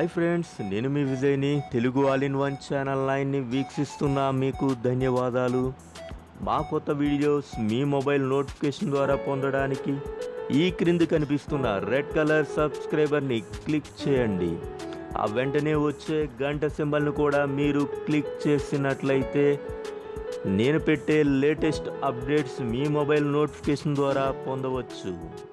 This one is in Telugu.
హాయ్ ఫ్రెండ్స్, నేను మీ విజయ్ని. Telugu all in one channel 9ని వీక్షిస్తున్న మీకు ధన్యవాదాలు. మా కొత్త వీడియోస్ మీ మొబైల్ నోటిఫికేషన్ ద్వారా పొందడానికి ఈ క్రింది కనిపిస్తున్న రెడ్ కలర్ సబ్స్క్రైబర్ని క్లిక్ చేయండి. ఆ వెంటనే వచ్చే గంట సింబల్ను కూడా మీరు క్లిక్ చేసినట్లయితే నేను పెట్టే లేటెస్ట్ అప్డేట్స్ మీ మొబైల్ నోటిఫికేషన్ ద్వారా పొందవచ్చు.